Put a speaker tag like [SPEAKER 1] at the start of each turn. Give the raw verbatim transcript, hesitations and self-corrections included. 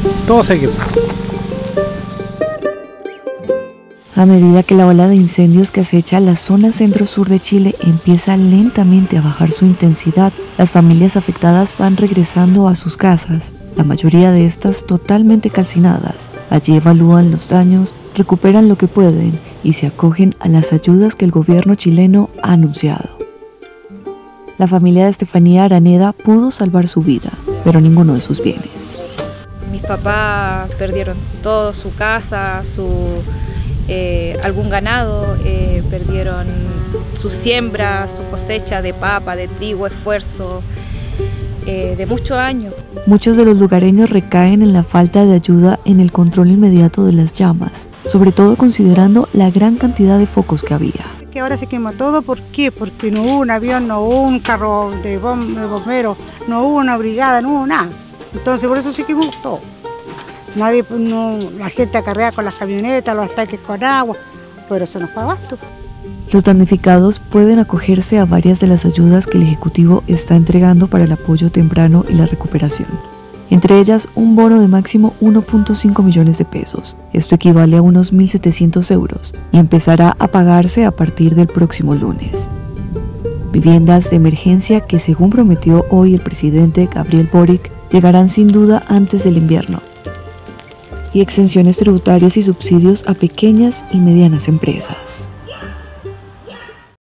[SPEAKER 1] todo se quemó.
[SPEAKER 2] A medida que la ola de incendios que acecha la zona centro-sur de Chile empieza lentamente a bajar su intensidad, las familias afectadas van regresando a sus casas, la mayoría de estas totalmente calcinadas. Allí evalúan los daños, recuperan lo que pueden y se acogen a las ayudas que el gobierno chileno ha anunciado. La familia de Estefanía Araneda pudo salvar su vida, pero ninguno de sus bienes.
[SPEAKER 3] Mis papás perdieron todo, su casa, su... Eh, algún ganado, eh, perdieron su siembra, su cosecha de papa, de trigo, esfuerzo, eh, de muchos años.
[SPEAKER 2] Muchos de los lugareños recaen en la falta de ayuda en el control inmediato de las llamas, sobre todo considerando la gran cantidad de focos que había.
[SPEAKER 4] Que ahora se quemó todo, ¿por qué? Porque no hubo un avión, no hubo un carro de, bom de bomberos, no hubo una brigada, no hubo nada. Entonces por eso se quemó todo. Nadie, no, la gente acarrea con las camionetas, los ataques con agua, pero eso no fue abasto.
[SPEAKER 2] Los damnificados pueden acogerse a varias de las ayudas que el Ejecutivo está entregando para el apoyo temprano y la recuperación. Entre ellas, un bono de máximo uno punto cinco millones de pesos. Esto equivale a unos mil setecientos euros y empezará a pagarse a partir del próximo lunes. Viviendas de emergencia que, según prometió hoy el presidente Gabriel Boric, llegarán sin duda antes del invierno. Y exenciones tributarias y subsidios a pequeñas y medianas empresas.